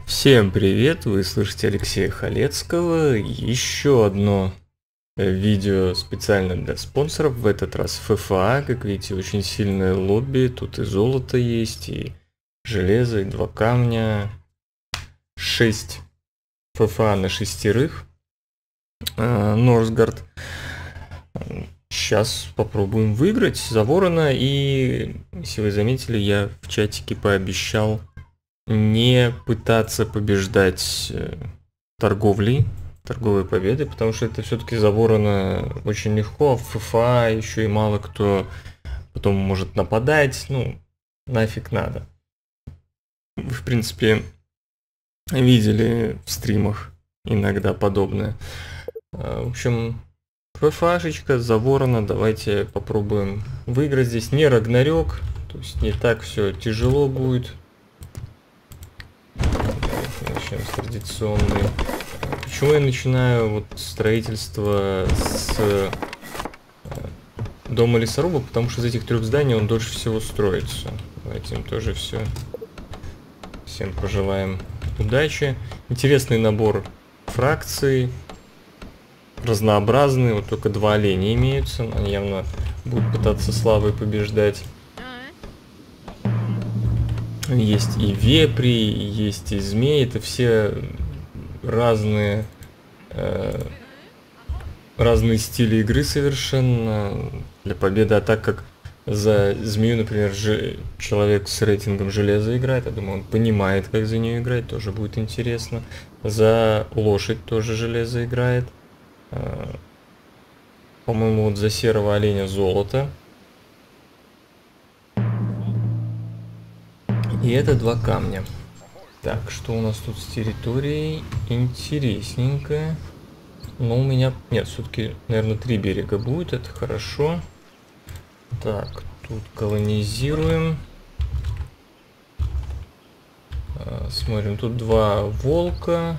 Всем привет! Вы слышите Алексея Халецкого. Еще одно видео специально для спонсоров. В этот раз ФФА. Как видите, очень сильное лобби. Тут и золото есть, и железо, и 2 камня. 6 ФФА на 6. Норсгард. Сейчас попробуем выиграть за ворона. И, если вы заметили, я в чатике пообещал не пытаться побеждать торговлей, торговой победой, потому что это все-таки за ворона очень легко, а в ФФА еще и мало кто потом может нападать, ну, нафиг надо. Вы, в принципе, видели в стримах иногда подобное. В общем, ФФАшечка за ворона, давайте попробуем выиграть здесь. Не Рагнарёк, то есть не так все тяжело будет. Начнем с традиционной. Почему я начинаю вот строительство с дома лесоруба? Потому что из этих 3 зданий он дольше всего строится. Давайте им тоже всем пожелаем удачи. Интересный набор фракций. Разнообразный. Вот только 2 оленя имеются. Они явно будут пытаться славой побеждать. Есть и вепри, есть и змеи, это все разные стили игры совершенно для победы. А так как за змею, например, человек с рейтингом железа играет, я думаю, он понимает, как за нее играть, тоже будет интересно. За лошадь тоже железо играет. По-моему, вот за серого оленя золото. И это 2 камня. Так, что у нас тут с территорией? Интересненько. Но у меня... Нет, все-таки, наверное, 3 берега будет. Это хорошо. Так, тут колонизируем. Смотрим, тут 2 волка.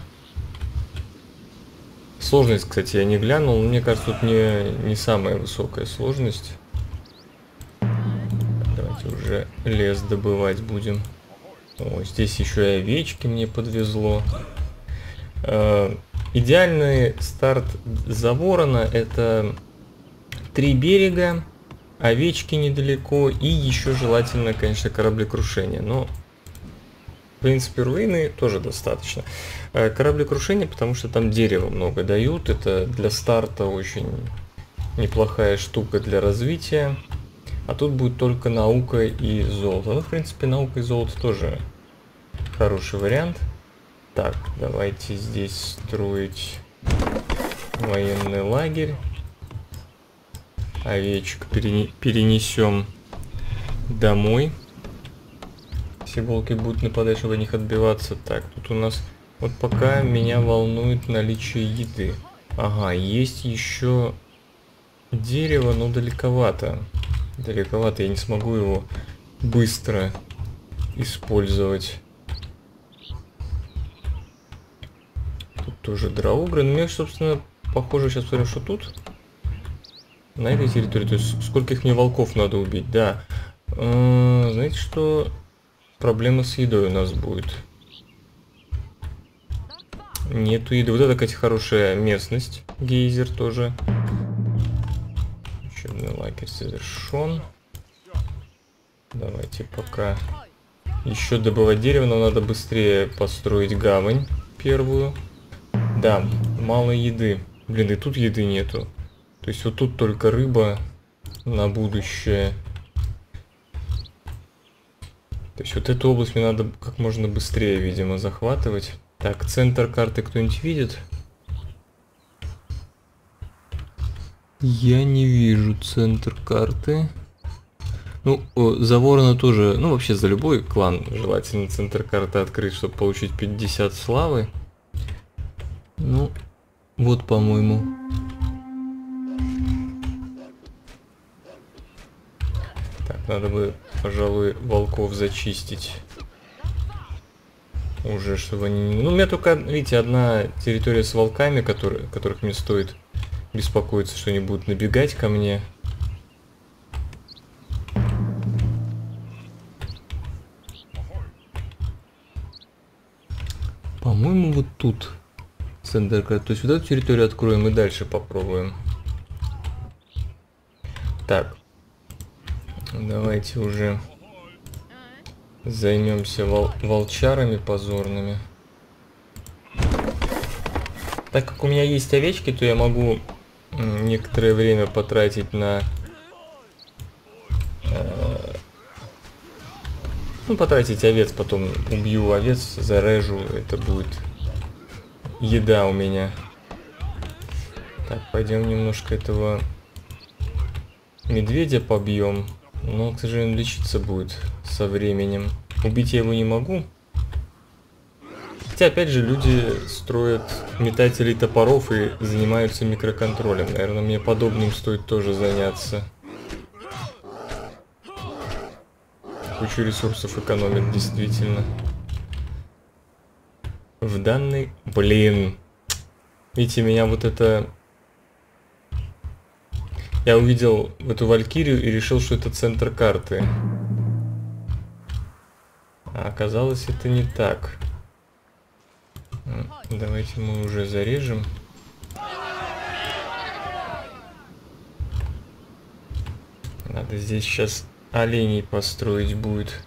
Сложность, кстати, я не глянул. Мне кажется, тут не самая высокая сложность. Давайте уже лес добывать будем. О, здесь еще и овечки мне подвезло. Идеальный старт за ворона — это 3 берега, овечки недалеко и еще желательно, конечно, кораблекрушение. Но, в принципе, руины тоже достаточно. Кораблекрушение, потому что там дерева много дают. Это для старта очень неплохая штука для развития. А тут будет только наука и золото. Ну, в принципе, наука и золото тоже хороший вариант. Так, давайте здесь строить военный лагерь. Овечек перенесем домой. Все волки будут нападать, чтобы от них отбиваться. Так, тут у нас... Вот пока меня волнует наличие еды. Ага, есть еще дерево, но далековато. Далековато, я не смогу его быстро использовать. Тут тоже драугры. Но мне, собственно, похоже, сейчас посмотрим, что тут. На этой территории. То есть, сколько их мне волков надо убить. Да. Знаете, что? Проблема с едой у нас будет. Нету еды. Вот это, кстати, хорошая местность. Гейзер тоже. Учебный лагерь завершен. Давайте пока еще добывать дерево, но надо быстрее построить гавань первую. Да, мало еды. Блин, и тут еды нету. То есть вот тут только рыба на будущее. То есть вот эту область мне надо как можно быстрее, видимо, захватывать. Так, центр карты кто-нибудь видит? Я не вижу центр карты. Ну, за ворона тоже, ну вообще за любой клан желательно центр карты открыть, чтобы получить 50 славы. Ну, вот, по-моему. Так, надо бы, пожалуй, волков зачистить. Уже, чтобы они... Ну, у меня только, видите, одна территория с волками, которых мне стоит беспокоиться, что они будут набегать ко мне. По-моему, вот тут центр карты. То есть вот эту территорию откроем и дальше попробуем. Так. Давайте уже займемся волчарами позорными. Так как у меня есть овечки, то я могу некоторое время потратить на... ну, потратить овец, потом убью овец, зарежу, это будет еда у меня. Так, пойдем немножко этого медведя побьем. Но, к сожалению, лечиться будет со временем. Убить я его не могу. Хотя, опять же, люди строят метателей топоров и занимаются микроконтролем. Наверное, мне подобным стоит тоже заняться. Кучу ресурсов экономит, действительно. В данный... Блин. Видите, меня вот это... Я увидел эту валькирию и решил, что это центр карты. А оказалось, это не так. Давайте мы уже зарежем. Надо здесь сейчас оленей построить будет.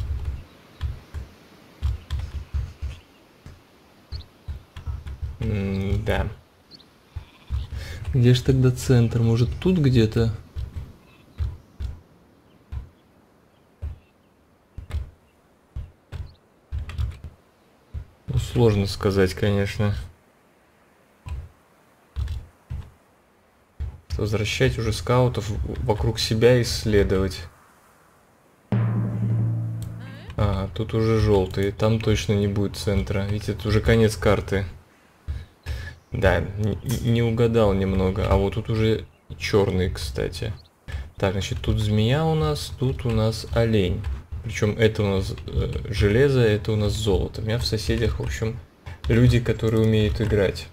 Да. Где же тогда центр? Может, тут где-то? Ну, сложно сказать, конечно. Возвращать уже скаутов вокруг себя исследовать. А, тут уже желтый. Там точно не будет центра. Ведь это уже конец карты. Да, не угадал немного. А вот тут уже черный, кстати. Так, значит, тут змея у нас, тут у нас олень. Причем это у нас железо, это у нас золото. У меня в соседях, в общем, люди, которые умеют играть.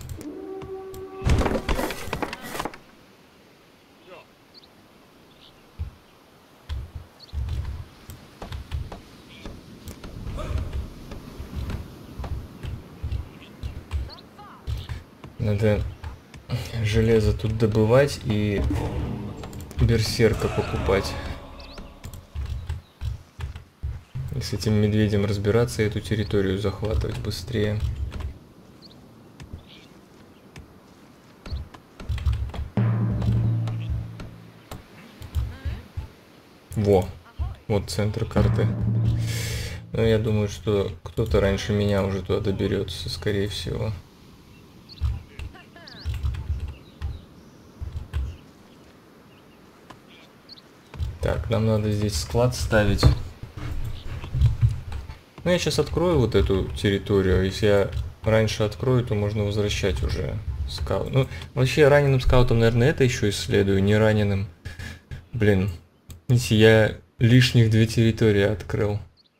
Надо железо тут добывать и берсерка покупать. И с этим медведем разбираться, и эту территорию захватывать быстрее. Во, вот центр карты. Но я думаю, что кто-то раньше меня уже туда доберется, скорее всего. Так, нам надо здесь склад ставить. Ну, я сейчас открою вот эту территорию. Если я раньше открою, то можно возвращать уже скаут. Ну, вообще, раненым скаутом, наверное, это еще исследую, не раненым. Блин, видите, я лишних 2 территории открыл.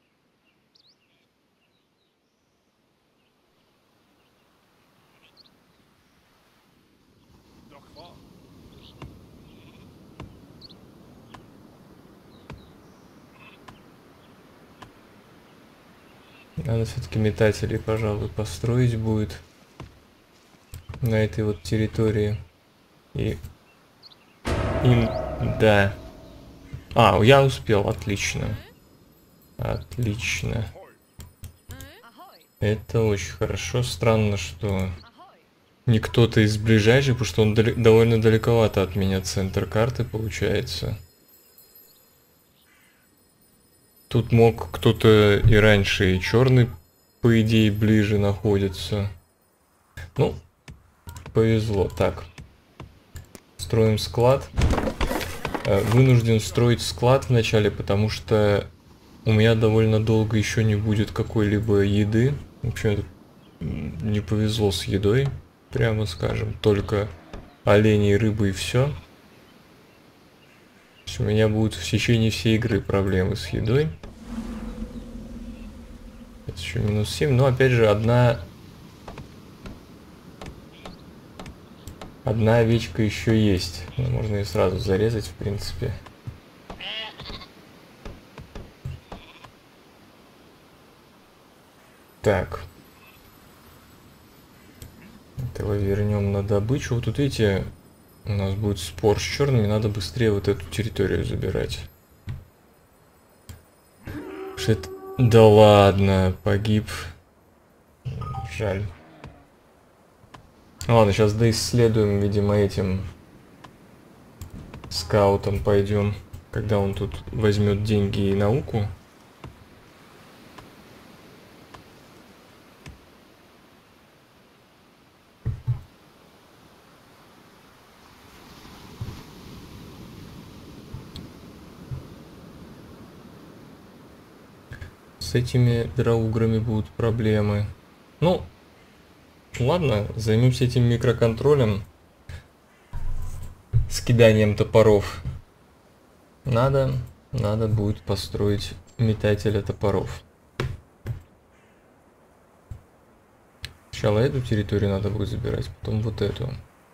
Надо все-таки метателей, пожалуй, построить будет на этой вот территории. И им, да. А, я успел, отлично. Отлично. Это очень хорошо. Странно, что не кто-то из ближайших, потому что он довольно далековато от меня центр карты получается. Тут мог кто-то и раньше, и черный, по идее, ближе находится. Ну, повезло. Так. Строим склад. Вынужден строить склад вначале, потому что у меня довольно долго еще не будет какой-либо еды. В общем, не повезло с едой, прямо скажем. Только олени и рыбы и все. У меня будут в течение всей игры проблемы с едой. Это еще минус 7. Но опять же, одна овечка еще есть. Можно ее сразу зарезать, в принципе. Так. Этого вернем на добычу. Вот тут видите, у нас будет спор с черными, надо быстрее вот эту территорию забирать. Да ладно, погиб. Жаль. Ладно, сейчас доисследуем, видимо, этим скаутом пойдем, когда он тут возьмет деньги и науку. С этими драуграми будут проблемы. Ну, ладно, займемся этим микроконтролем. С киданием топоров. Надо будет построить метателя топоров. Сначала эту территорию надо будет забирать, потом вот эту.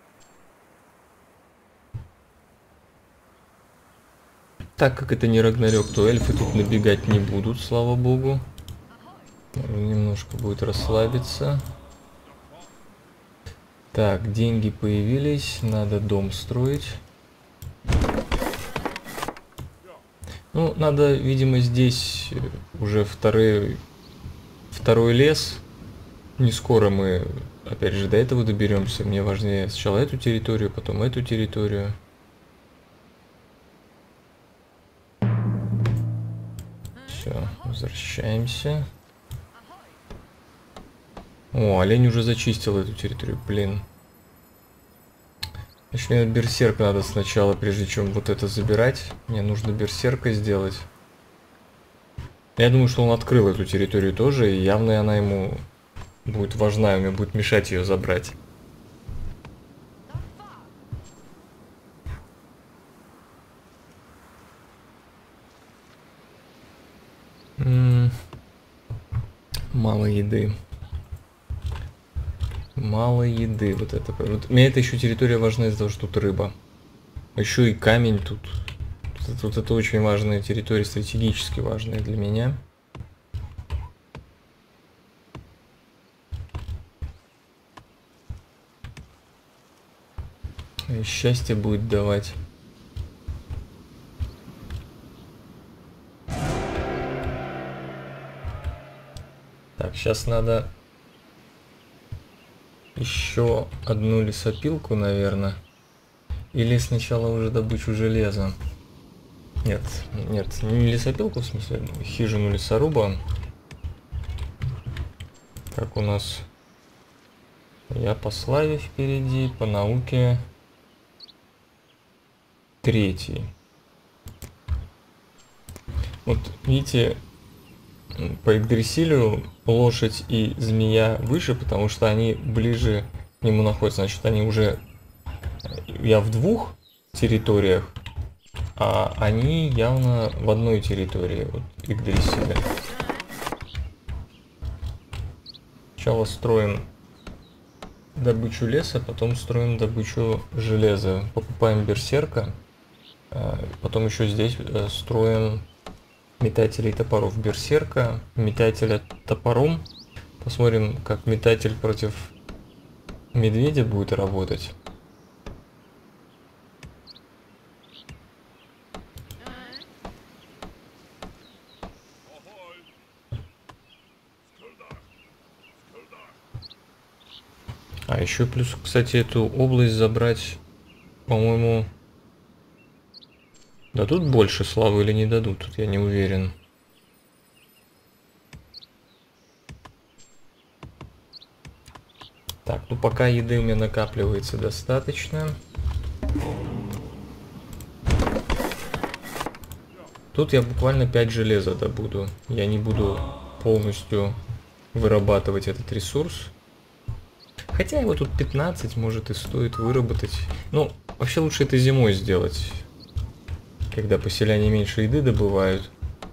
Так как это не Рагнарёк, то эльфы тут набегать не будут, слава богу. Немножко будет расслабиться. Так, деньги появились, надо дом строить. Ну, надо, видимо, здесь уже второй лес. Не скоро мы, опять же, до этого доберемся. Мне важнее сначала эту территорию, потом эту территорию. Все, возвращаемся. О, олень уже зачистил эту территорию, блин. Значит, мне берсерка надо сначала, прежде чем вот это забирать. Мне нужно берсерка сделать. Я думаю, что он открыл эту территорию тоже, и явно она ему будет важна, и мне будет мешать ее забрать. Мало еды. Мало еды, вот это. Вот, мне эта еще территория важна из-за того, что тут рыба. Еще и камень тут. Вот это очень важная территория, стратегически важная для меня. И счастье будет давать. Так, сейчас надо еще одну лесопилку, наверное. Или сначала уже добычу железа. Нет, не лесопилку, в смысле, хижину лесоруба. Как у нас? Я по славе впереди, по науке 3. Вот, видите, по Игдрасилю лошадь и змея выше, потому что они ближе к нему находятся. Значит, они уже... Я в 2 территориях, а они явно в одной территории, вот, Игдрасиля. Сначала строим добычу леса, потом строим добычу железа. Покупаем берсерка, потом еще здесь строим метателей топоров. Берсерка, метателя топором. Посмотрим, как метатель против медведя будет работать. А еще плюс, кстати, эту область забрать, по-моему, дадут больше славы или не дадут, тут я не уверен. Так, ну пока еды у меня накапливается достаточно. Тут я буквально 5 железа добуду. Я не буду полностью вырабатывать этот ресурс. Хотя его тут 15, может, и стоит выработать. Ну, вообще лучше это зимой сделать, когда поселяне меньше еды добывают.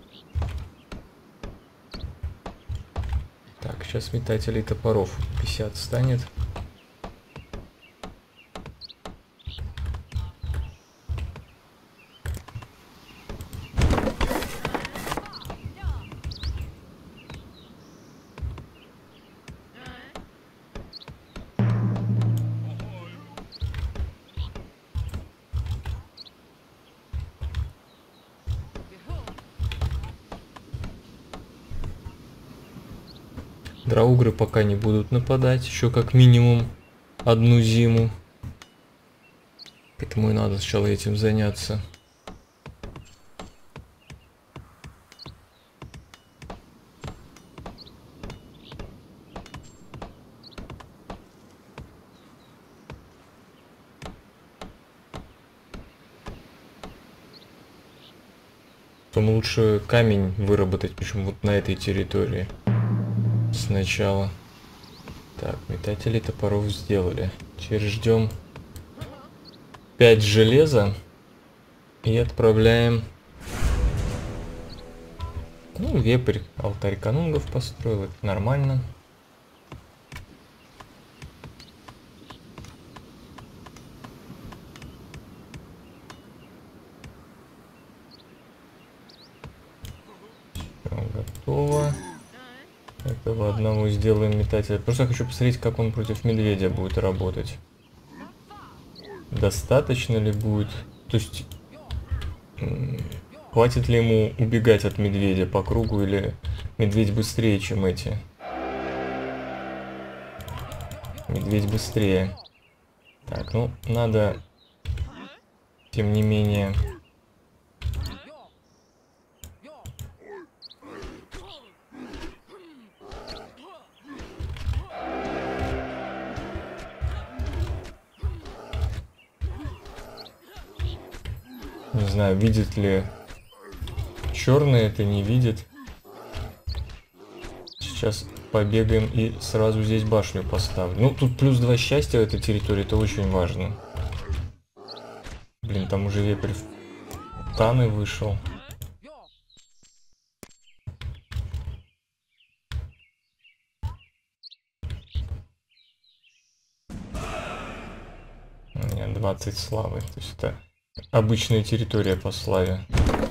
Так, сейчас метателей топоров 50 станет. Драугры пока не будут нападать, еще как минимум одну зиму. Поэтому и надо сначала этим заняться. Потом лучше камень выработать, почему вот на этой территории сначала. Так, метатели топоров сделали. Теперь ждем 5 железа и отправляем. Ну, вепрь алтарь канунгов построил, это нормально. Готово. Этого одного сделаем метателя. Просто я хочу посмотреть, как он против медведя будет работать. Достаточно ли будет? То есть, хватит ли ему убегать от медведя по кругу, или медведь быстрее, чем эти? Медведь быстрее. Так, ну, надо, тем не менее... Не знаю, видит ли черный, это не видит. Сейчас побегаем и сразу здесь башню поставлю. Ну, тут плюс 2 счастья в этой территории, это очень важно. Блин, там уже вепрь в Таны вышел. У меня 20 славы, то есть это обычная территория по славе.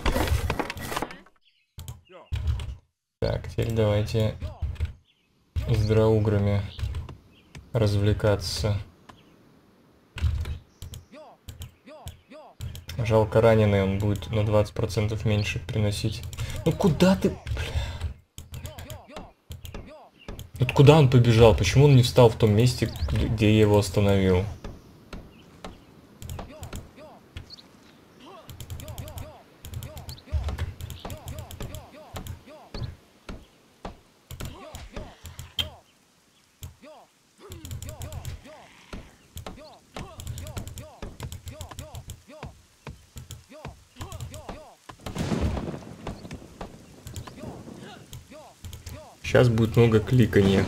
Так, теперь давайте с драуграми развлекаться. Жалко, раненый, он будет на 20% меньше приносить. Ну куда ты... Вот куда он побежал? Почему он не встал в том месте, где я его остановил? Сейчас будет много кликания.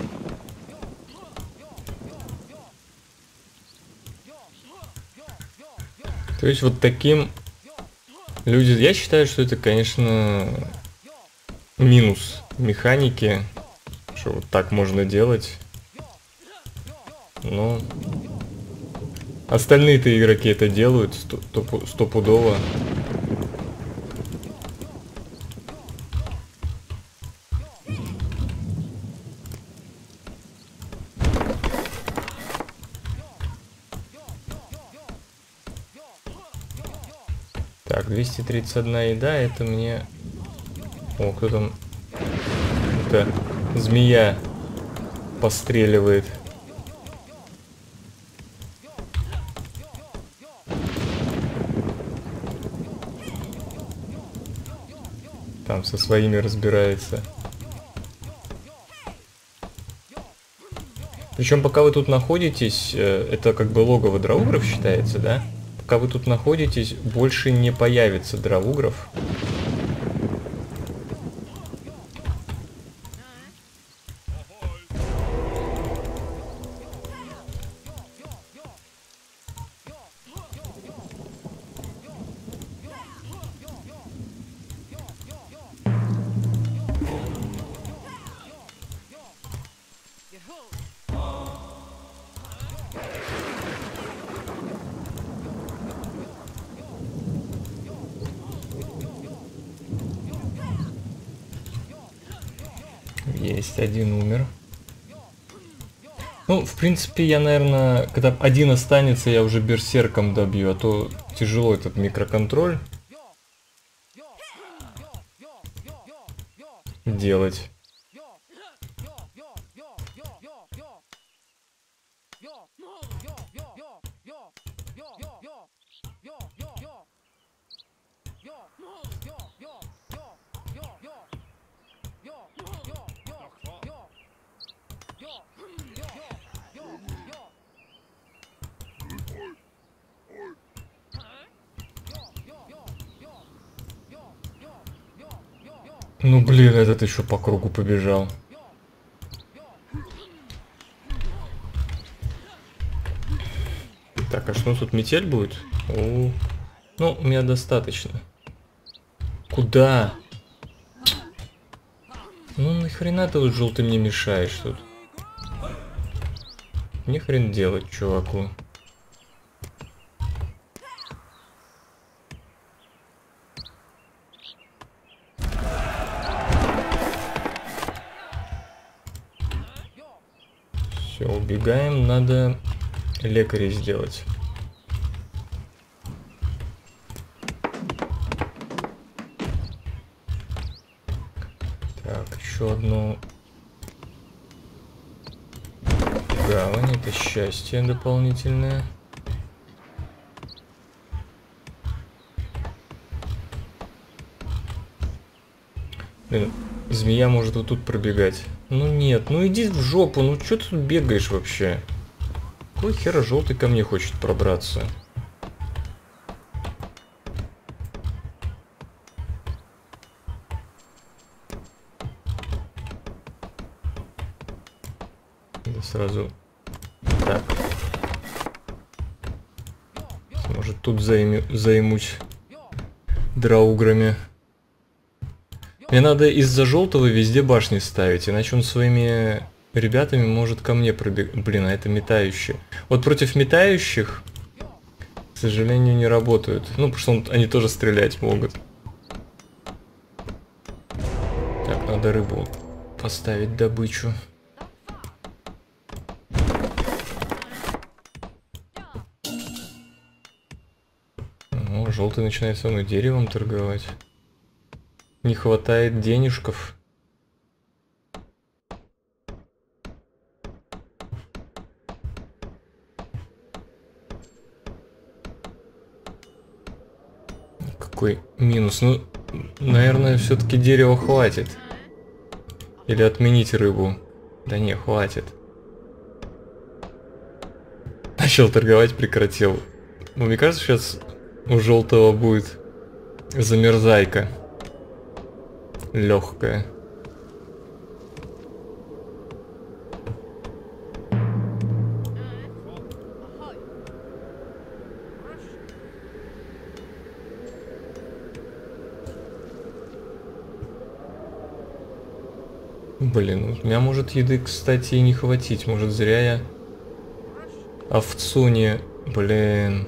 То есть вот таким люди... Я считаю, что это, конечно, минус механики, что вот так можно делать. Но остальные-то игроки это делают стопудово. Так, 231 еда, это мне... О, кто там... Это змея постреливает. Там со своими разбирается. Причем пока вы тут находитесь, это как бы логово драугров считается, да? Пока вы тут находитесь, больше не появится драугров. Есть, один умер. Ну, в принципе, я, наверное, когда один останется, я уже берсерком добью, а то тяжело этот микроконтроль делать. Ну блин, этот еще по кругу побежал. Так, а что тут метель будет? О, ну, у меня достаточно. Куда? Ну нахрена ты вот желтый мне мешаешь тут? Ни хрен делать, чуваку. Все, убегаем, надо лекаря сделать. Так, еще одну гавань, это счастье дополнительное. Блин, змея может вот тут пробегать. Ну нет, ну иди в жопу, ну что ты тут бегаешь вообще? Какой хера желтый ко мне хочет пробраться? Да сразу так. Может тут займусь драуграми. Мне надо из-за желтого везде башни ставить, иначе он своими ребятами может ко мне пробегать. Блин, а это метающие. Вот против метающих, к сожалению, не работают. Ну, потому что они тоже стрелять могут. Так, надо рыбу поставить, добычу. О, желтый начинает со мной деревом торговать. Не хватает денежков. Какой минус? Ну, наверное, все-таки дерева хватит. Или отменить рыбу. Да не, хватит. Начал торговать, прекратил. Ну, мне кажется, сейчас у желтого будет замерзайка. Легкая. Блин, у меня может еды, кстати, и не хватить. Может, зря я овцу не... Блин.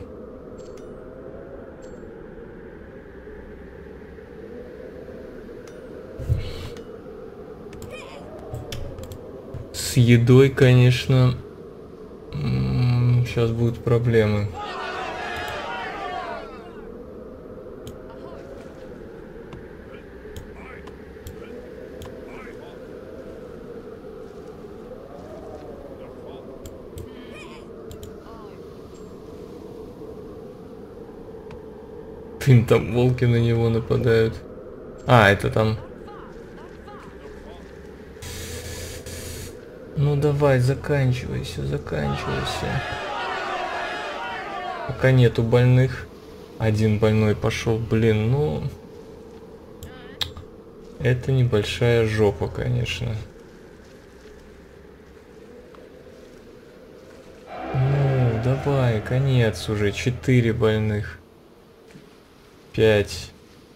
С едой, конечно, сейчас будут проблемы. Блин, там волки на него нападают. А, это там... Ну давай, заканчивайся, заканчивайся. Пока нету больных. Один больной пошел, блин, ну... Это небольшая жопа, конечно. Ну, давай, конец уже. 4 больных. 5.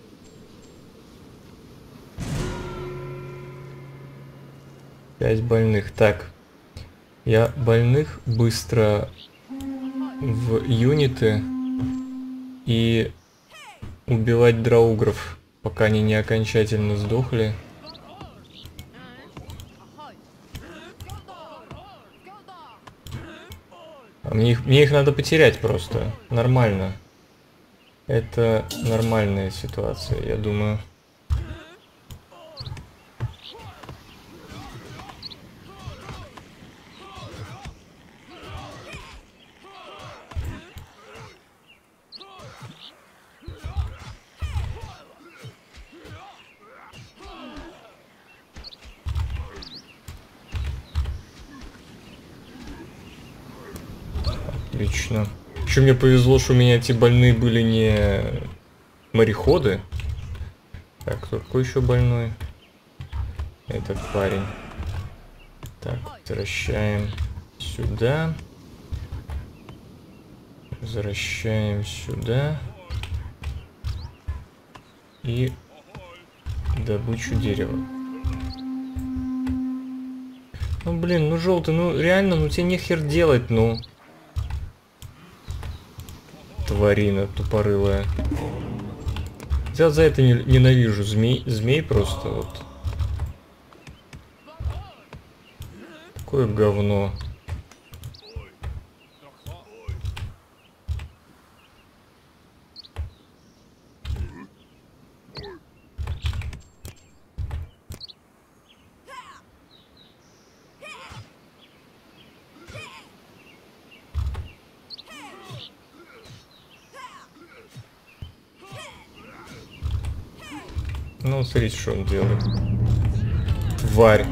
Пять больных. Так. Я больных быстро в юниты и убивать драугров, пока они не окончательно сдохли. А мне их надо потерять просто. Нормально. Это нормальная ситуация, я думаю. Отлично. Еще мне повезло, что у меня эти больные были не мореходы. Так, кто еще больной? этот парень. Так, возвращаем сюда. Возвращаем сюда. И добычу дерева. Ну блин, ну желтый, ну реально, ну тебе нехер делать, ну. Тварина тупорылая. Я за это ненавижу змей просто вот. Какое говно. Ну, смотрите, что он делает. Тварь.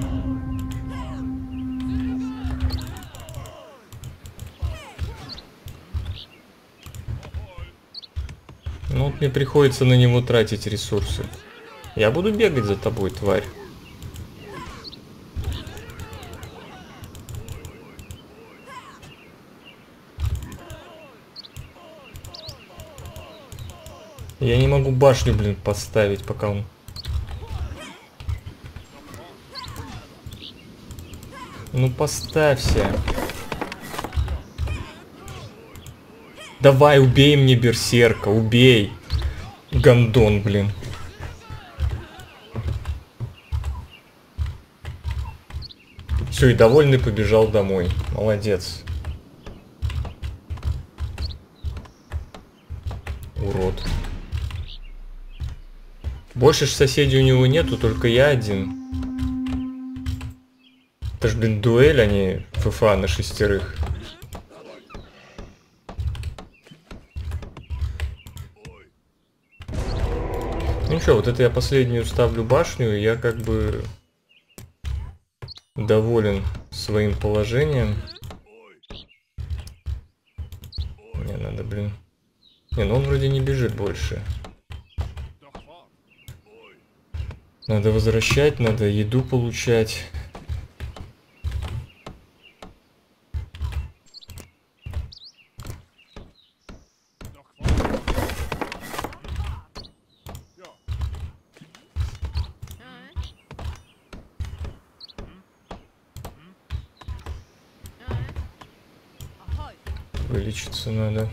Ну, вот мне приходится на него тратить ресурсы. Я буду бегать за тобой, тварь. Я не могу башню, блин, поставить, пока он... Ну, поставься. Давай, убей мне берсерка, убей. Гандон, блин. Все, и довольный побежал домой. Молодец. Урод. Больше ж соседей у него нету, только я один. Это ж, блин, дуэль, а не ФФА на 6. Ну что, вот это я последнюю ставлю башню, и я как бы доволен своим положением. Мне надо, блин... Не, ну он вроде не бежит больше. Надо возвращать, надо еду получать. Вылечиться надо.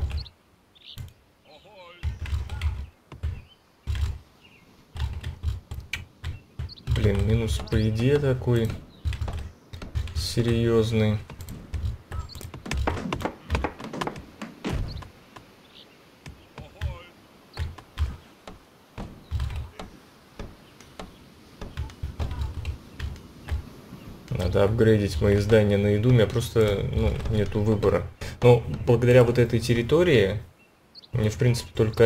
Блин, минус по еде такой серьезный. Надо апгрейдить мои здания на еду, у меня просто, ну, нету выбора. Но благодаря вот этой территории мне, в принципе, только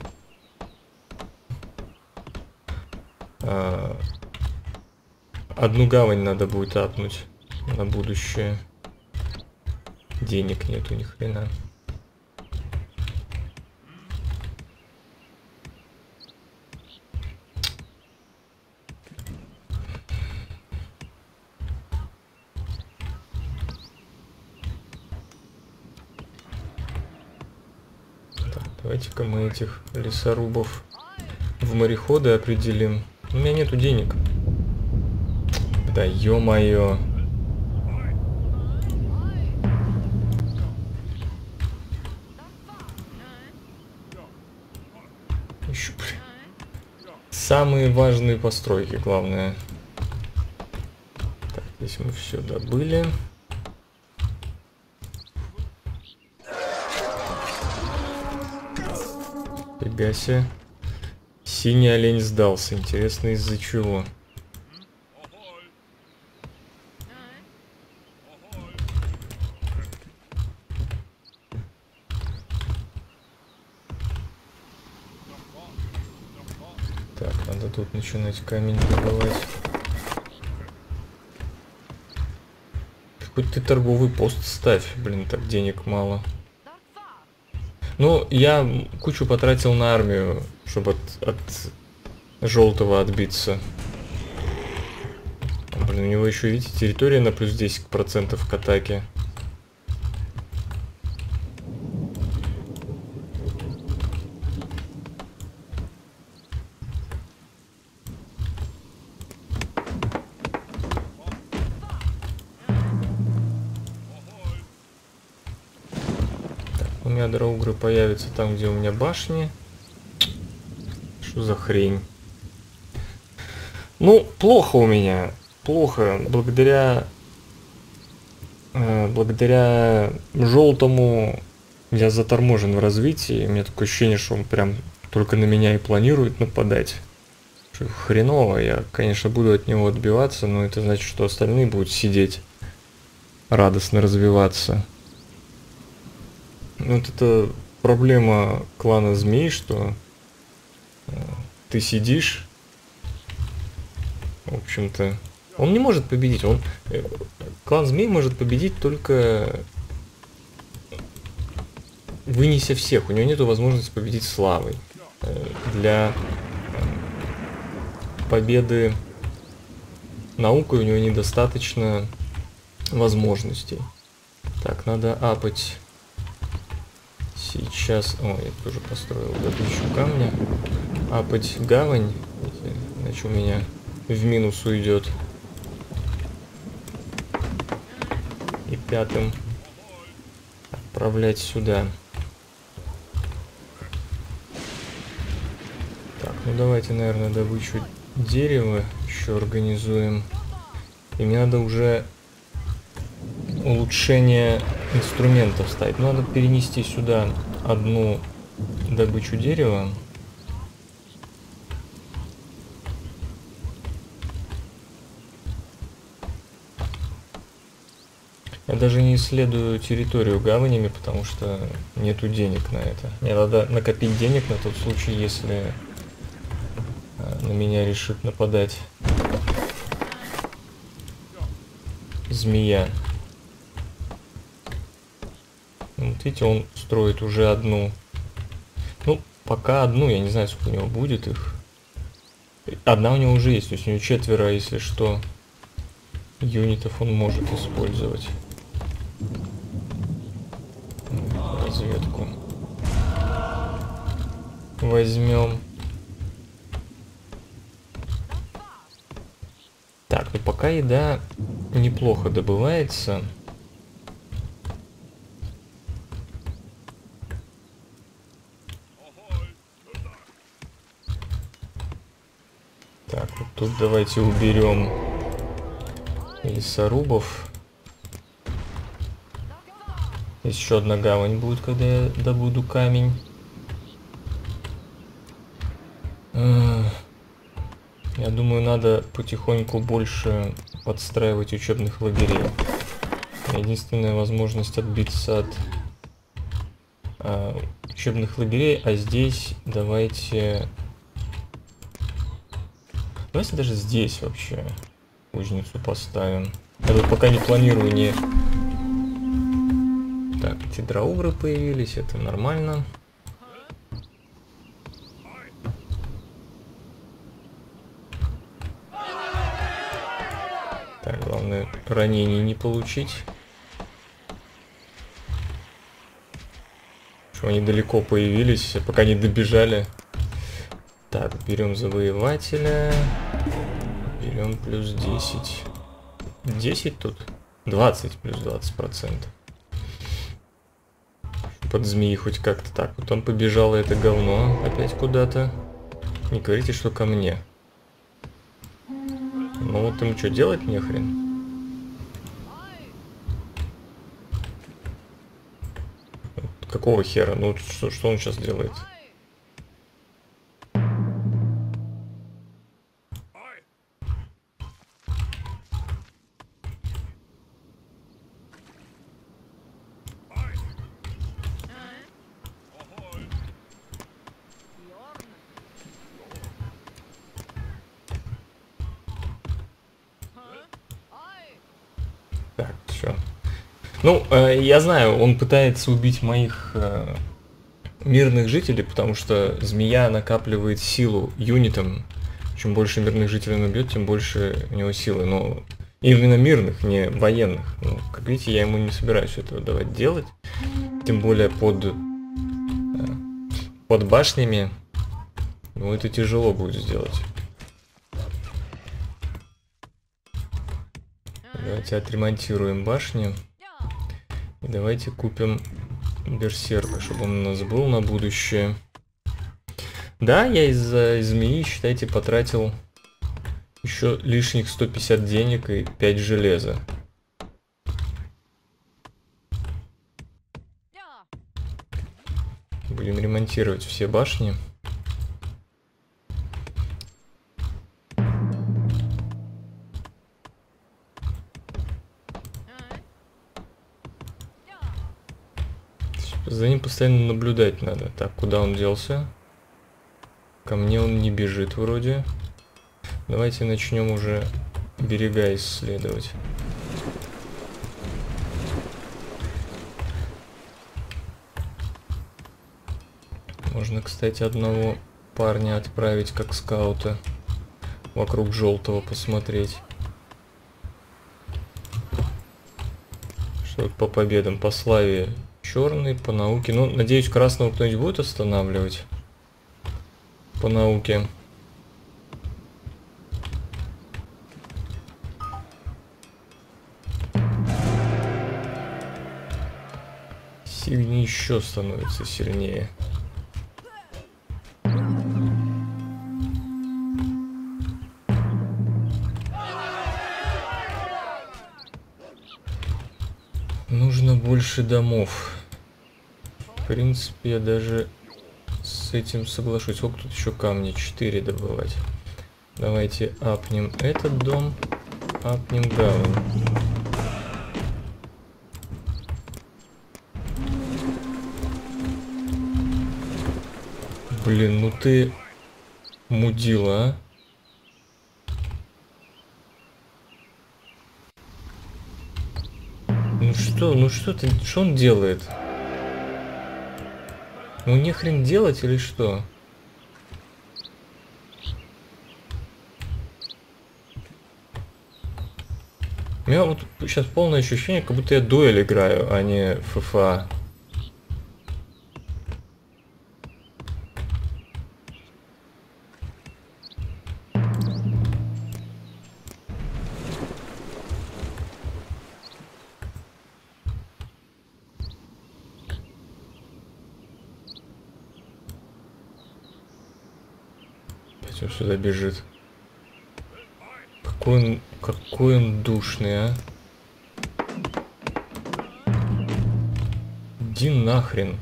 одну гавань надо будет апнуть на будущее. Денег нету ни хрена. Так, давайте-ка мы этих лесорубов в мореходы определим. У меня нету денег. Да ё-моё. Еще, блин. Самые важные постройки, главное. Так, здесь мы все добыли. Фига себе. Синий олень сдался. Интересно, из-за чего? Так, надо тут начинать камень добывать. Хоть ты торговый пост ставь, блин, так денег мало. Ну, я кучу потратил на армию, чтобы от желтого отбиться. Блин, у него еще, видите, территория на плюс 10% к атаке. У меня драугры появятся там, где у меня башни. Что за хрень? Ну, плохо у меня. Плохо. Благодаря желтому я заторможен в развитии. У меня такое ощущение, что он прям только на меня и планирует нападать. Что хреново. Я, конечно, буду от него отбиваться, но это значит, что остальные будут сидеть, радостно развиваться. Вот это проблема клана змей, что ты сидишь, в общем-то, он не может победить. Клан змей может победить только вынеся всех. У него нет возможности победить славой. Для победы наукой у него недостаточно возможностей. Так, надо апать. Сейчас... О, я тоже построил добычу камня. Апать гавань. Иначе у меня в минус уйдет. И пятым отправлять сюда. Так, ну давайте, наверное, добычу дерева еще организуем. И мне надо уже улучшение инструментов ставить. Надо перенести сюда одну добычу дерева. Я даже не исследую территорию гаванями, потому что нету денег на это. Мне надо накопить денег на тот случай, если на меня решит нападать змея. Вот видите, он строит уже одну. Ну, пока одну, я не знаю, сколько у него будет их. Одна у него уже есть, то есть у него 4, если что, юнитов он может использовать. Разведку возьмем. Так, ну пока еда неплохо добывается. Так, вот тут давайте уберем лесорубов. Еще одна гавань будет, когда я добуду камень. Я думаю, надо потихоньку больше подстраивать учебных лагерей. Единственная возможность отбиться от учебных лагерей, а здесь давайте даже здесь вообще кузницу поставим. Я тут пока не планирую не... Так, эти драугры появились, это нормально. Так, главное ранений не получить. Что они далеко появились, пока не добежали. Так, берем завоевателя. Берем плюс 10. 10 тут? 20 плюс 20%. Под змеи хоть как-то так. Вот он побежало это говно опять куда-то. Не говорите, что ко мне. Ну вот им что, делать нехрен? Какого хера? Ну что он сейчас делает? Так, все. Ну, я знаю, он пытается убить моих мирных жителей, потому что змея накапливает силу юнитом. Чем больше мирных жителей он убьет, тем больше у него силы. Но Именно мирных, не военных. Ну, как видите, я ему не собираюсь этого давать делать. Тем более под башнями. Ну, это тяжело будет сделать. Давайте отремонтируем башню. И давайте купим берсерка, чтобы он у нас был на будущее. Да, я из-за змеи, считайте, потратил еще лишних 150 денег и 5 железа. Будем ремонтировать все башни. За ним постоянно наблюдать надо. Так, куда он делся? Ко мне он не бежит вроде. Давайте начнем уже берега исследовать. Можно, кстати, одного парня отправить как скаута вокруг желтого посмотреть. Что по победам, по славе черный, по науке. Ну, надеюсь, красного кто-нибудь будет останавливать по науке. Сильнее еще становится сильнее. Нужно больше домов. В принципе, я даже с этим соглашусь. Сколько тут еще камни? 4 добывать. Давайте апнем этот дом, апнем гавань. Блин, ну ты мудила, а? Ну что ты, что он делает? Ну не хрен делать или что? У меня вот сейчас полное ощущение, как будто я дуэль играю, а не ФФА. Все сюда бежит. Какой он душный, а? Иди нахрен.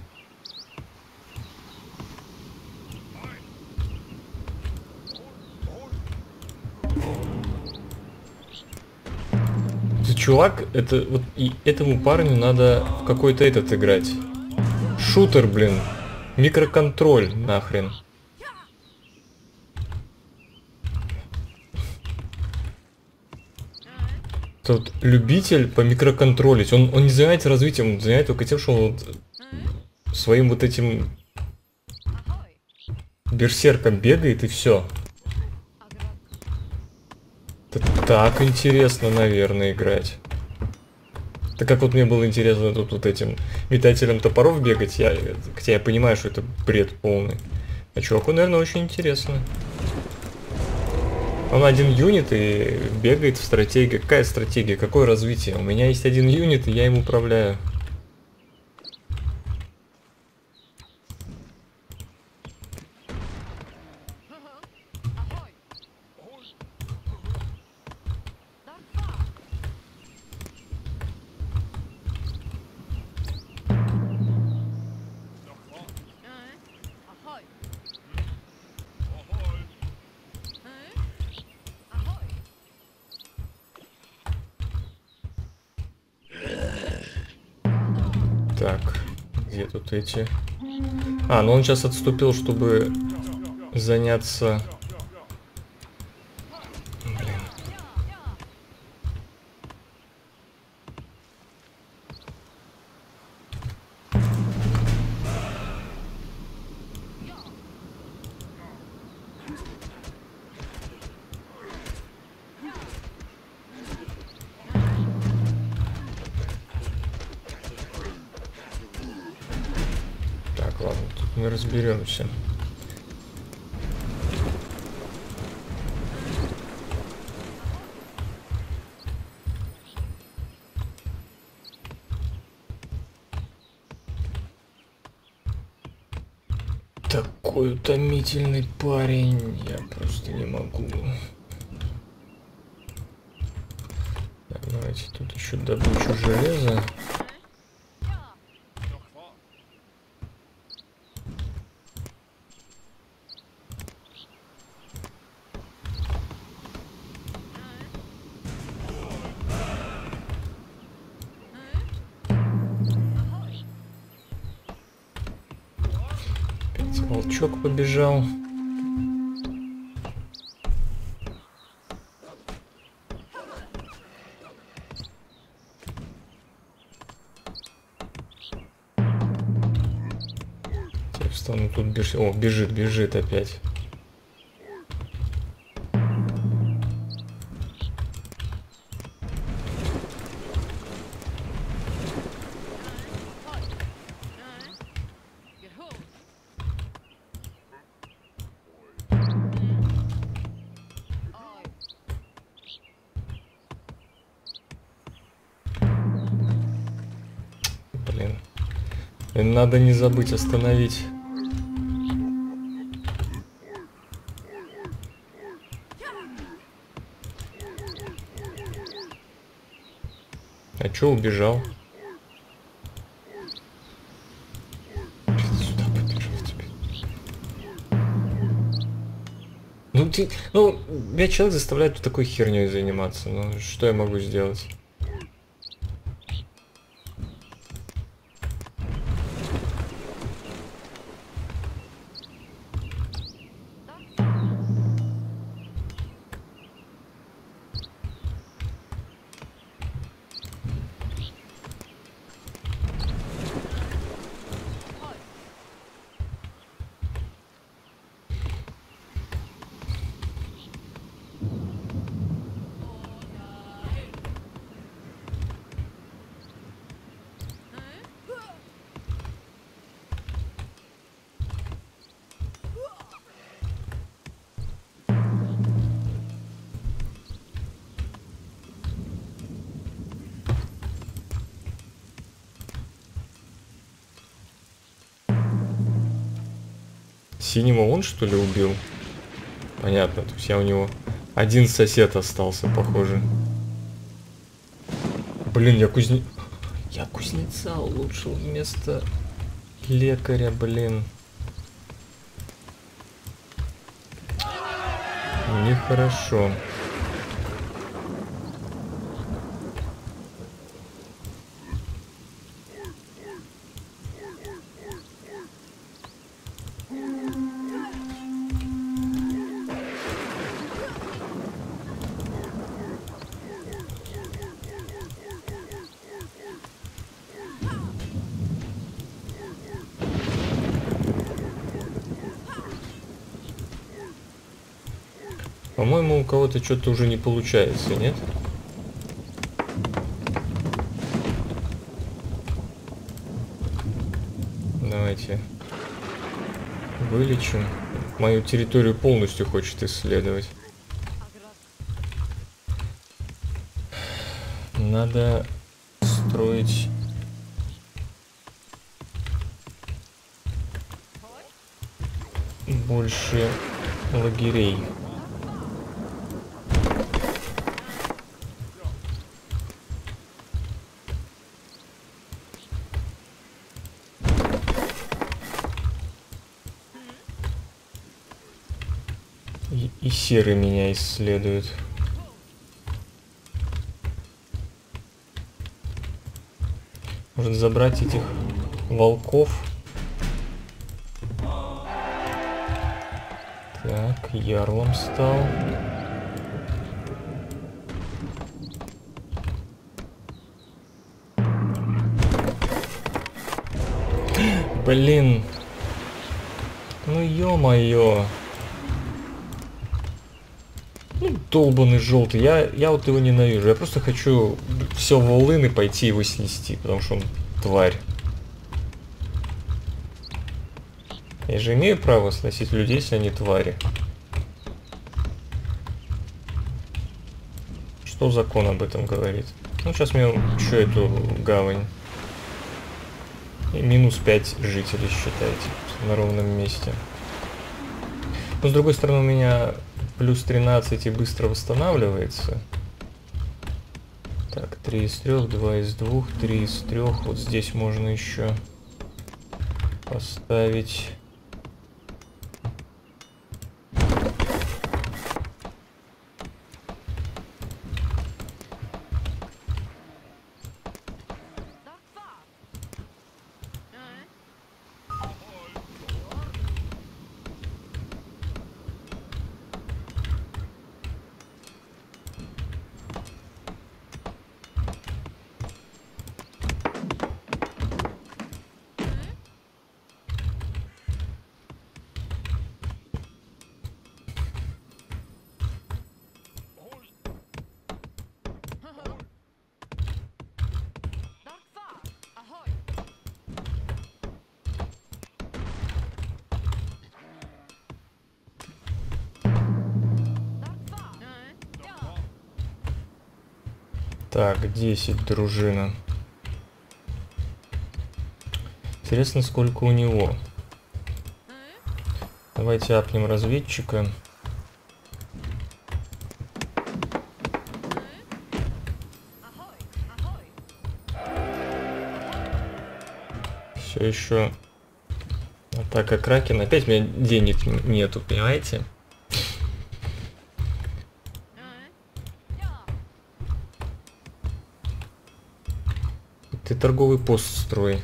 Ты чувак, это вот и этому парню надо в какой-то этот играть. Шутер, блин. Микроконтроль, нахрен. Тут любитель по микроконтролить. Он не занимается развитием, он занимается только тем, что он вот своим вот этим берсерком бегает и все. Это так интересно, наверное, играть. Так как вот мне было интересно тут вот этим метателем топоров бегать, хотя я понимаю, что это бред полный. А чуваку, наверное, очень интересно. Он один юнит и бегает в стратегии. Какая стратегия? Какое развитие? У меня есть один юнит, и я им управляю. Так, где тут эти? А, ну он сейчас отступил, чтобы заняться... Блин. мы разберемся. Такой утомительный парень, я просто не могу. Так, давайте тут еще добычу железа. Опять волчок побежал. Встану тут бежит. О, бежит опять. Блин. Надо не забыть остановить. А чё убежал? Сюда побежал теперь. Меня человек заставляет такой херней заниматься. Ну, что я могу сделать? Синего он, что ли, убил? Понятно, то есть я у него... Один сосед остался, похоже. Блин, я кузнеца улучшил вместо лекаря, блин. Нехорошо. По-моему, у кого-то что-то уже не получается, нет? Давайте вылечим. Мою территорию полностью хочет исследовать. Надо строить... больше лагерей. И серый меня исследует. Может забрать этих волков. Так, ярлом стал. Блин. Ну ё-моё. Ну, долбаный желтый. Я вот его ненавижу. Я просто хочу все в волыны пойти его снести, потому что он тварь. Я же имею право сносить людей, если они твари. Что закон об этом говорит? Ну, сейчас мне еще эту гавань. И минус 5 жителей, считайте, на ровном месте. Но с другой стороны, у меня плюс 13 и быстро восстанавливается. Так, 3 из 3, 2 из 2, 3 из 3. Вот здесь можно еще поставить. Так, 10 дружина. Интересно, сколько у него. Давайте апнем разведчика. Все еще атака Кракен. Опять у меня денег нету, понимаете? Ты торговый пост строй.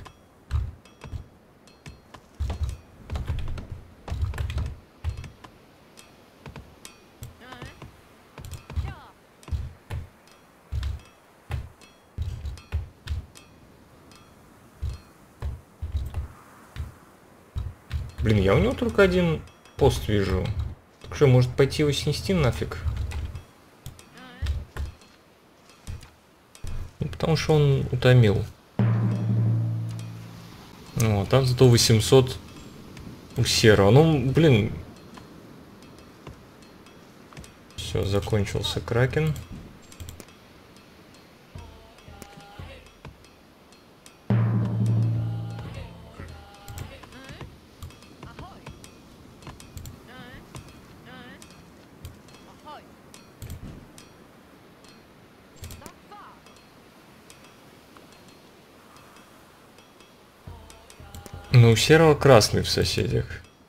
Блин, я у него только один пост вижу. Так что, может пойти его снести нафиг? Ну, потому что он утомил. Ну, там зато 800 у серого. Ну, блин. Все, закончился Кракен. Ну, у серого красный в соседях.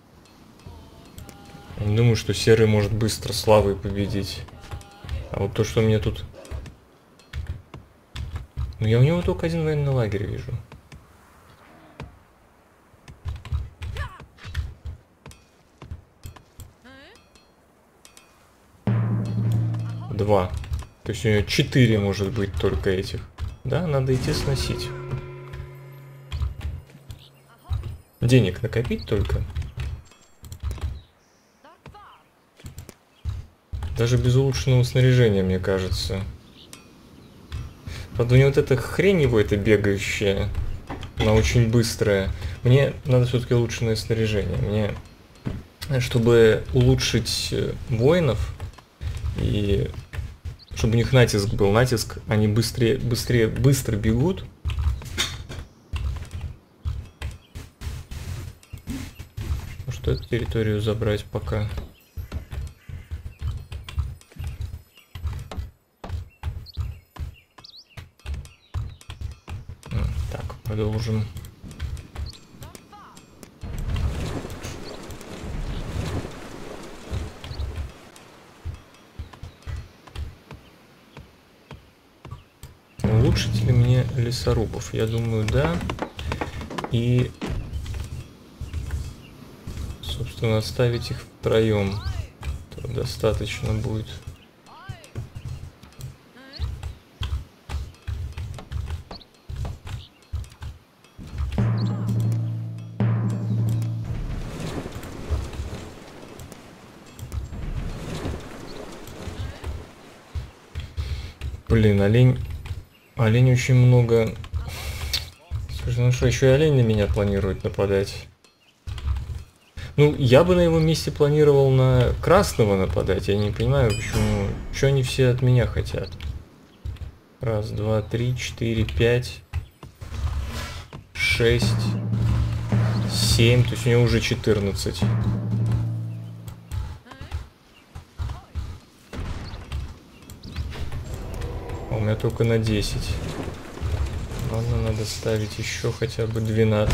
Не думаю, что серый может быстро славой победить. А вот то, что мне тут... Ну, я у него только один военный лагерь вижу. Два. То есть у него 4 может быть только этих. Да, надо идти сносить. Денег накопить только. Даже без улучшенного снаряжения, мне кажется. Правда, у него вот эта хрень его, эта бегающая, она очень быстрая. Мне надо все-таки улучшенное снаряжение. Мне, чтобы улучшить воинов и чтобы у них натиск был. Натиск, они быстро бегут. Что эту территорию забрать пока? Так, продолжим. Улучшить ли мне лесорубов? Я думаю, да. И... собственно, оставить их втроем достаточно будет. Блин, олень очень много. Слушай, ну что, еще и олень на меня планирует нападать. Ну, я бы на его месте планировал на красного нападать. Я не понимаю, почему... Что они все от меня хотят? Раз, два, три, четыре, пять, 6, 7. То есть у него уже 14. А у меня только на 10. Ладно, надо ставить еще хотя бы 12.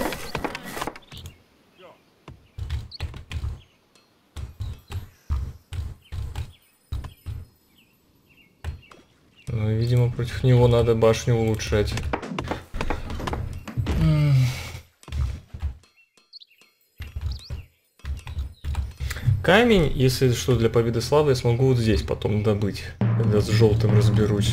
Ну, видимо, против него надо башню улучшать. Камень, если что, для победы славы, я смогу вот здесь потом добыть, когда с желтым разберусь.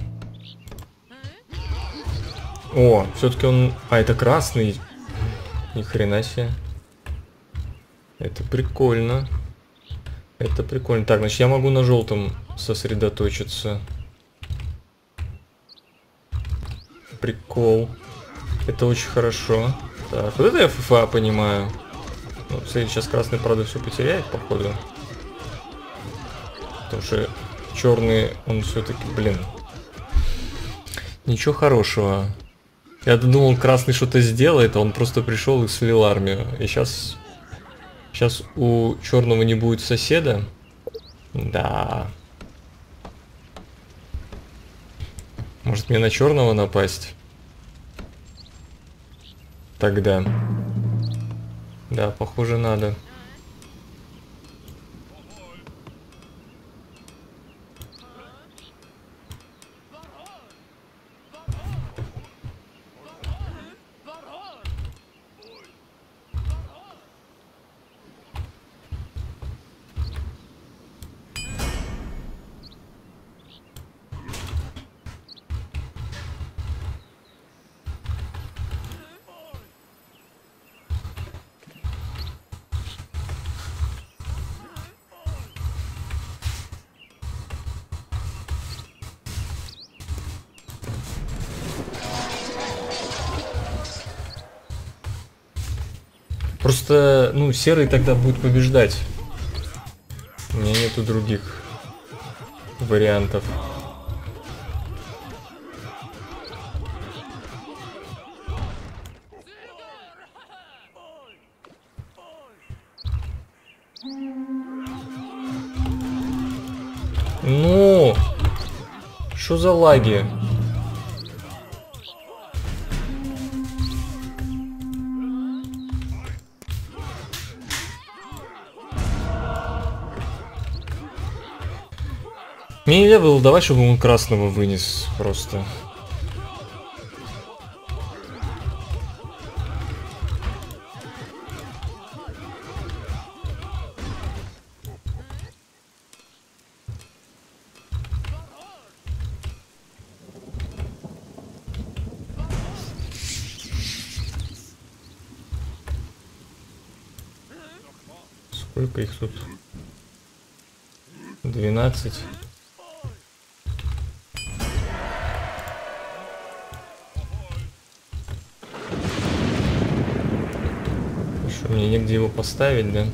О, все-таки он... А, это красный. Ни хрена себе. Это прикольно. Это прикольно. Так, значит, я могу на желтом сосредоточиться. Прикол. Это очень хорошо. Так, вот это я ФФА понимаю. Ну, смотри, сейчас красный, правда, все потеряет, походу. Потому что черный, он все-таки, блин. Ничего хорошего. Я думал, красный что-то сделает, а он просто пришел и слил армию. И сейчас у черного не будет соседа. Да. Может мне на черного напасть? Тогда. Да, похоже, надо. Просто, ну, серый тогда будет побеждать. У меня нету других вариантов. Ну, что за лаги? Мне нельзя было давать, чтобы он красного вынес просто. Сколько их тут? 12. Что, мне негде его поставить, да?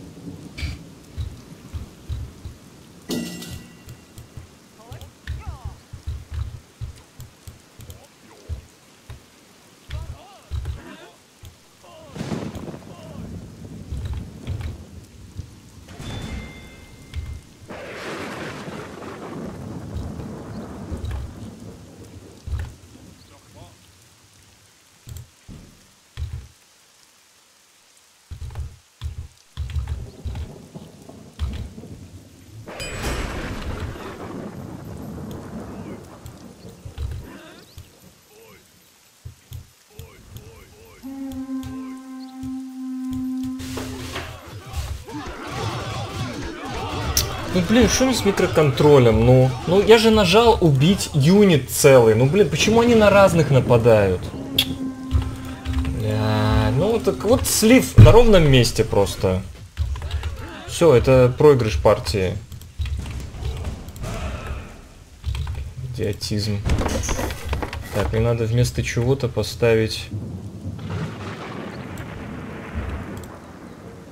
Ну блин, что не с микроконтролем? Ну я же нажал убить юнит целый. Ну блин, почему они на разных нападают? Бля, ну так вот слив на ровном месте просто. Все, это проигрыш партии. Идиотизм. Так, мне надо вместо чего-то поставить...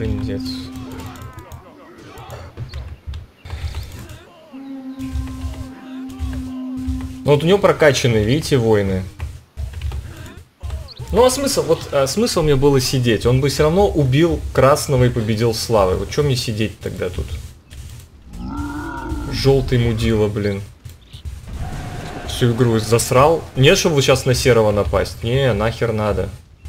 трындец. Ну вот у него прокачанные, видите, воины. Ну а смысл? Вот смысл мне было сидеть. Он бы все равно убил красного и победил Славы. Вот что мне сидеть тогда тут? Желтый мудила, блин. Всю игру засрал. Нет, чтобы сейчас на серого напасть. Не, нахер надо.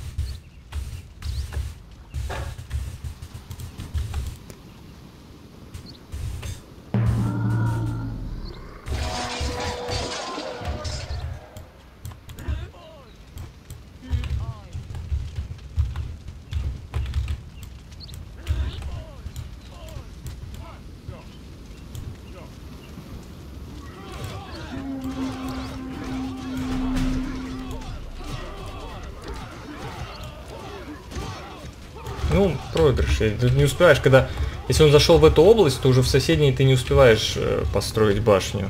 Ну, проигрыш. Ты не успеваешь, когда... Если он зашел в эту область, то уже в соседней ты не успеваешь построить башню.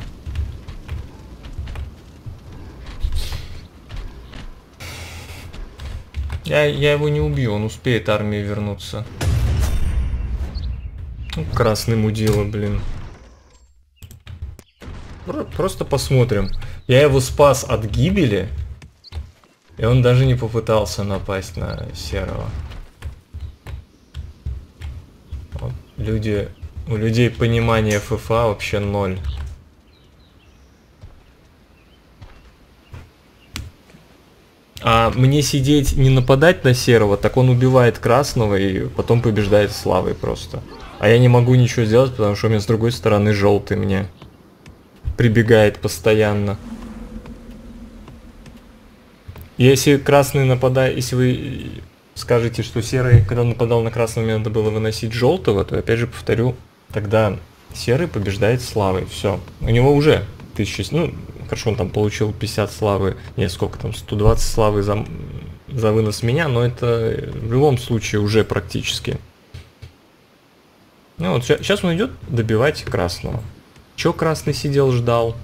Я его не убью, он успеет армии вернуться. Ну, красный мудила, блин. Просто посмотрим. Я его спас от гибели, и он даже не попытался напасть на серого. Вот, у людей понимание ФФА вообще ноль. А мне сидеть не нападать на серого, так он убивает красного и потом побеждает Славой просто. А я не могу ничего сделать, потому что у меня с другой стороны желтый мне прибегает постоянно. Если красный нападает, если вы скажете, что серый, когда нападал на красного, мне надо было выносить желтого, то опять же повторю, тогда серый побеждает Славой. Все. У него уже 1000, ну, хорошо, он там получил 50 славы, нет, сколько там, 120 славы за вынос меня, но это в любом случае уже практически. Ну вот, сейчас он идет добивать красного. Че красный сидел, ждал?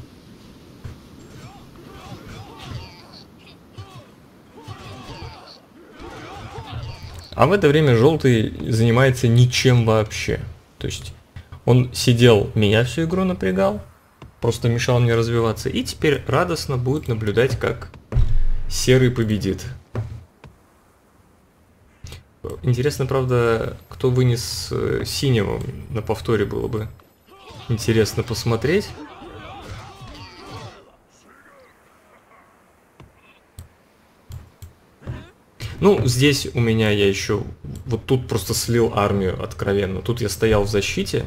А в это время желтый занимается ничем вообще. То есть он сидел, меня всю игру напрягал, просто мешал мне развиваться. И теперь радостно будет наблюдать, как серый победит. Интересно, правда, кто вынес синего на повторе, было бы интересно посмотреть. Ну, здесь у меня я еще... Вот тут просто слил армию откровенно. Тут я стоял в защите.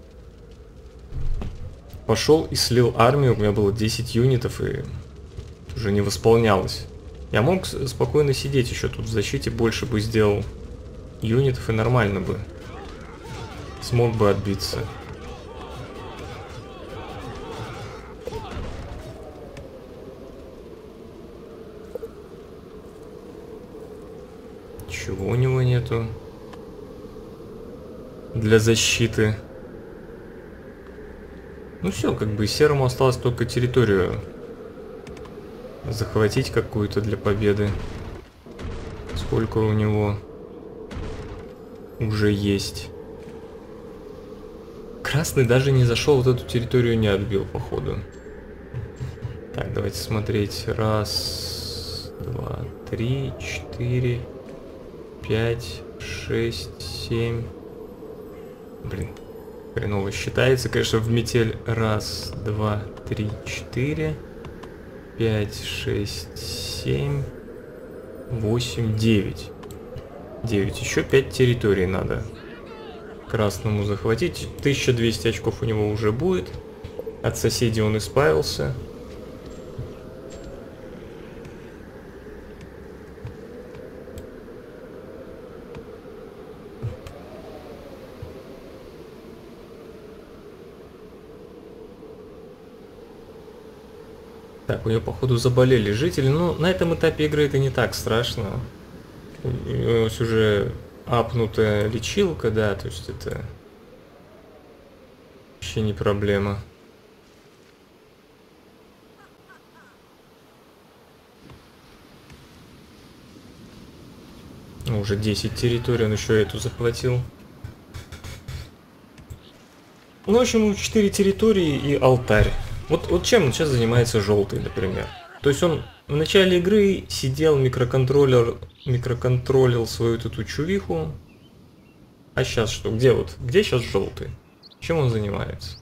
Пошел и слил армию. У меня было 10 юнитов и уже не восполнялось. Я мог спокойно сидеть еще тут в защите. Больше бы сделал юнитов и нормально бы. Смог бы отбиться. Чего у него нету для защиты? Ну все, как бы серому осталось только территорию захватить какую-то для победы. Сколько у него уже есть. Красный даже не зашел, вот эту территорию не отбил, походу. Так, давайте смотреть. Раз, два, три, 4, 5, 6, 7. Блин, хреново считается, конечно, в метель. Раз, два, три, 4, 5, 6, 7, 8, 9. 9. Еще 5 территорий надо красному захватить. 1200 очков у него уже будет. От соседей он избавился. Так, у него, походу, заболели жители. Но на этом этапе игры это не так страшно. У него уже апнутая лечилка, да, то есть это вообще не проблема. Уже 10 территорий, он еще эту захватил. Ну, в общем, 4 территории и алтарь. Вот чем он сейчас занимается желтый, например. То есть он в начале игры сидел, микроконтролил свою эту чувиху. А сейчас что? Где сейчас желтый? Чем он занимается?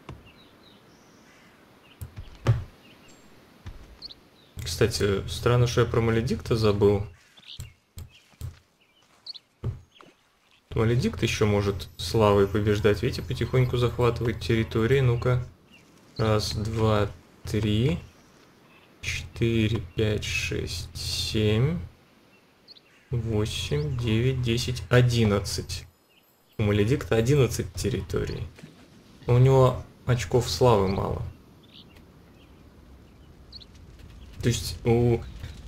Кстати, странно, что я про Маледикта забыл. Маледикт еще может славой побеждать. Видите, потихоньку захватывает территории. Ну-ка. 1, 2, 3, 4, 5, 6, 7, 8, 9, 10, 11. У Маледикта 11 территорий. У него очков славы мало. То есть у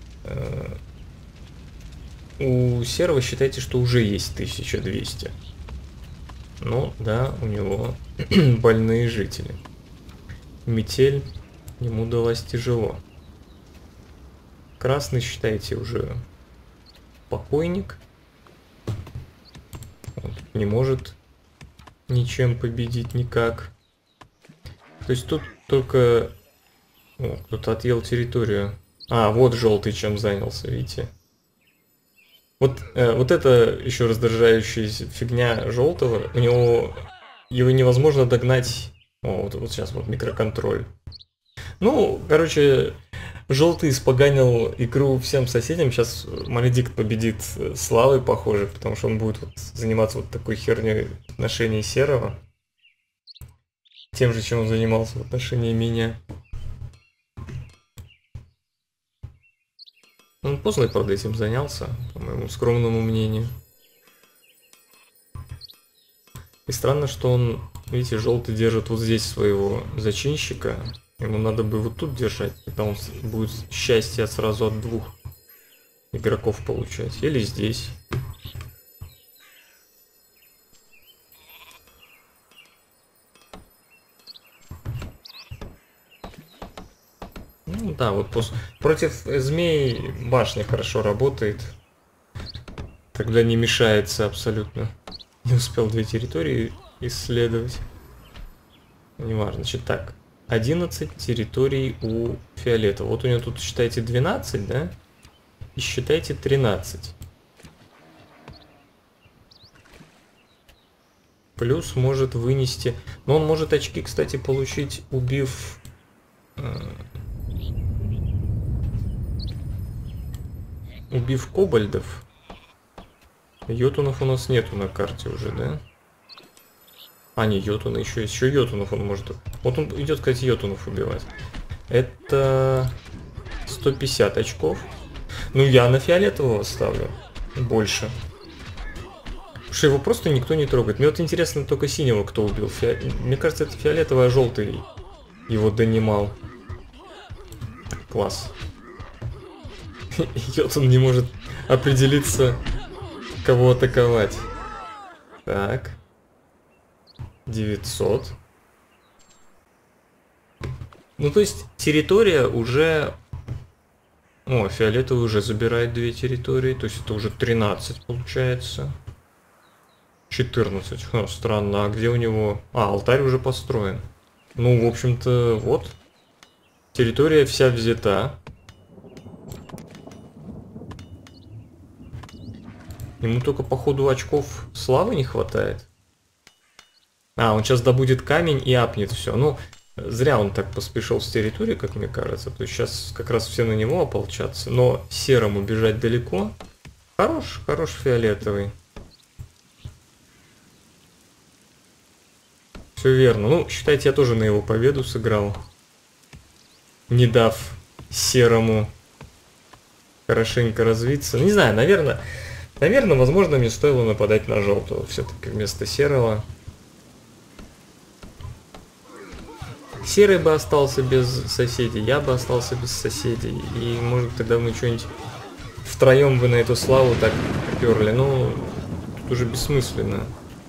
Серого считайте, что уже есть 1200. Ну да, у него больные жители. Метель ему далась тяжело. Красный, считайте, уже покойник. Он не может ничем победить никак. То есть тут только... О, кто-то отъел территорию. А, вот желтый чем занялся, видите? Вот это еще раздражающая фигня желтого. У него его невозможно догнать. О, вот сейчас вот микроконтроль. Ну, короче, желтый испоганил игру всем соседям. Сейчас Маледикт победит славой, похоже, потому что он будет вот заниматься вот такой херней в отношении серого. Тем же, чем он занимался в отношении меня. Он поздно, правда, этим занялся, по моему скромному мнению. И странно, что он, видите, желтый держит вот здесь своего зачинщика. Ему надо бы вот тут держать, тогда он будет счастье сразу от 2 игроков получать. Или здесь. Ну да, вот против змей башня хорошо работает. Тогда не мешается абсолютно. Не успел 2 территории исследовать. Неважно. Значит так. 11 территорий у фиолетового. Вот у него тут, считайте, 12, да? И считайте 13. Плюс может вынести... Но он может очки, кстати, получить, убив... убив кобальдов. Йотунов у нас нету на карте уже, да? А, не, Йотуна еще есть. Еще Йотунов он может... Вот он идет, кстати, Йотунов убивать. Это 150 очков. Ну, я на фиолетового ставлю. Больше. Потому что его просто никто не трогает. Мне вот интересно только синего кто убил. Мне кажется, это фиолетовый, а желтый его донимал. Класс. Йотун не может определиться, кого атаковать. Так. 900. Ну, то есть, территория уже... О, фиолетовый уже забирает 2 территории. То есть, это уже 13 получается. 14. Ха, странно. А где у него... А, алтарь уже построен. Ну, в общем-то, вот. Территория вся взята. Ему только, походу, очков славы не хватает. А, он сейчас добудет камень и апнет все. Ну, зря он так поспешил с территории, как мне кажется. То есть сейчас как раз все на него ополчатся. Но серому бежать далеко. Хорош фиолетовый. Все верно. Ну, считайте, я тоже на его победу сыграл. Не дав серому хорошенько развиться. Не знаю, наверное, возможно, мне стоило нападать на желтого все-таки вместо серого. Серый бы остался без соседей, я бы остался без соседей. И может тогда мы что-нибудь втроем бы на эту славу так поперли. Ну, тут уже бессмысленно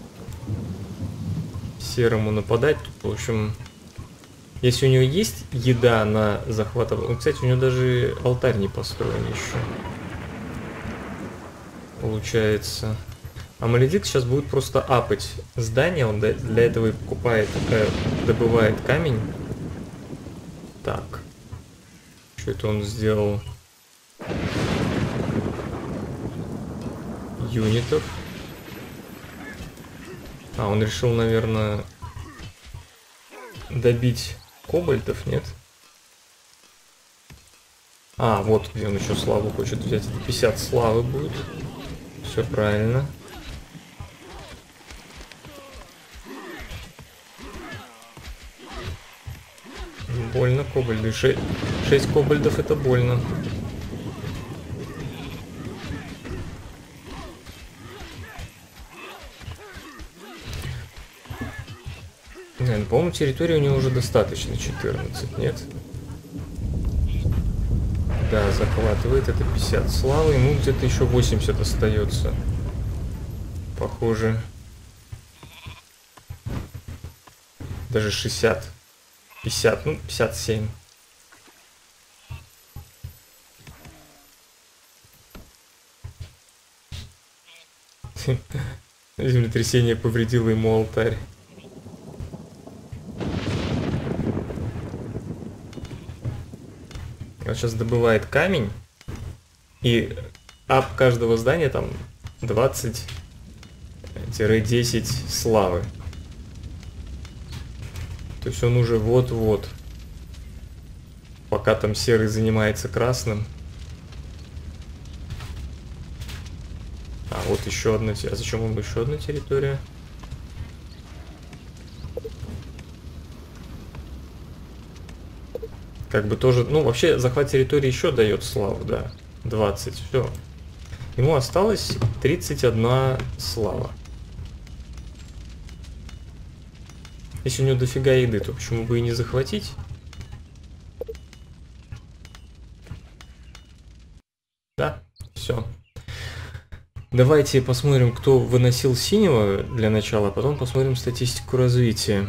серому нападать. Тут, в общем, если у него есть еда на захват... Ну, кстати, у него даже алтарь не построен еще. Получается. А Маледикт сейчас будет просто апать здание, он для этого и покупает, добывает камень. Так. Что это он сделал? Юнитов. А, он решил, наверное, добить кобальтов, нет? А, вот где он еще славу хочет взять. Это 50 славы будет. Все правильно. Больно кобальды. 6 кобальдов это больно. По-моему, территории у него уже достаточно, 14, нет? Да, захватывает, это 50 славы, ему где-то еще 80 остается. Похоже. Даже 60. 50, ну, 57. Землетрясение повредило ему алтарь. Он сейчас добывает камень, и ап каждого здания там 20-10 славы. То есть он уже вот-вот. Пока там серый занимается красным. А вот еще одна территория. А зачем ему еще одна территория? Как бы тоже, ну вообще захват территории еще дает славу, да, 20, все. Ему осталось 31 слава. Если у него дофига еды, то почему бы и не захватить? Да, все. Давайте посмотрим, кто выносил синего для начала, а потом посмотрим статистику развития.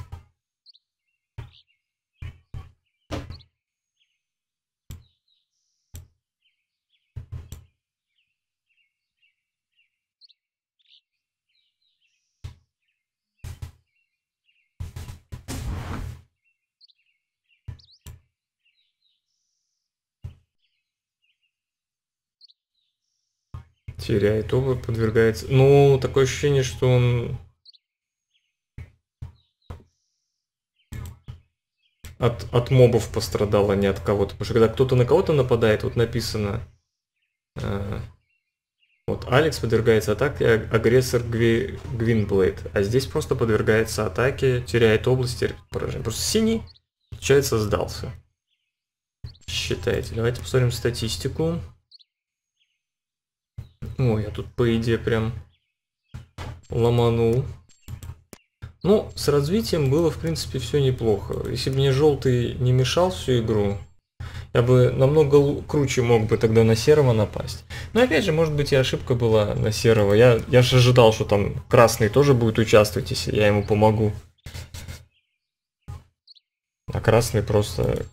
Теряет оба, подвергается... Ну, такое ощущение, что он... От мобов пострадал, а не от кого-то. Потому что когда кто-то на кого-то нападает, вот написано... Вот Алекс подвергается атаке, агрессор Гвинблейд. А здесь просто подвергается атаке, теряет область, теряет поражение. Просто синий, получается, сдался. Считайте. Давайте посмотрим статистику. Ой, я тут по идее прям ломанул. Ну, с развитием было, в принципе, все неплохо. Если бы мне желтый не мешал всю игру, я бы намного круче мог бы тогда на серого напасть. Но опять же, может быть и ошибка была на серого. Я же ожидал, что там красный тоже будет участвовать, если я ему помогу. А красный просто...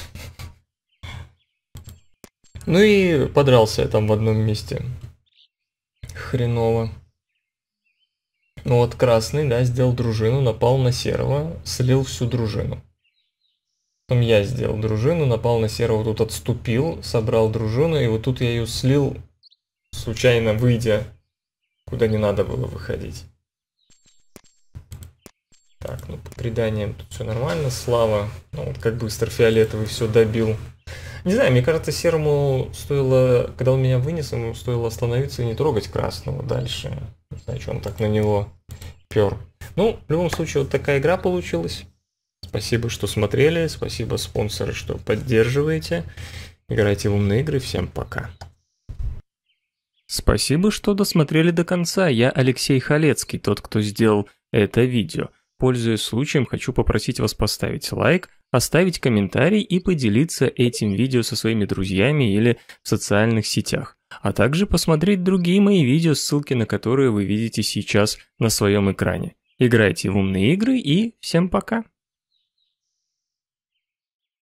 Ну и подрался я там в одном месте. Хреново. Ну вот красный, да, сделал дружину, напал на серого, слил всю дружину. Потом я сделал дружину, напал на серого, тут отступил, собрал дружину, и вот тут я ее слил, случайно выйдя, куда не надо было выходить. Так, ну по преданиям тут все нормально, слава. Ну вот как быстро фиолетовый все добил. Не знаю, мне кажется, серому стоило, когда он меня вынес, ему стоило остановиться и не трогать красного дальше. Не знаю, что он так на него пер. Ну, в любом случае, вот такая игра получилась. Спасибо, что смотрели, спасибо, спонсоры, что поддерживаете. Играйте в умные игры, всем пока. Спасибо, что досмотрели до конца. Я Алексей Халецкий, тот, кто сделал это видео. Пользуясь случаем, хочу попросить вас поставить лайк, оставить комментарий и поделиться этим видео со своими друзьями или в социальных сетях, а также посмотреть другие мои видео, ссылки на которые вы видите сейчас на своем экране. Играйте в умные игры и всем пока!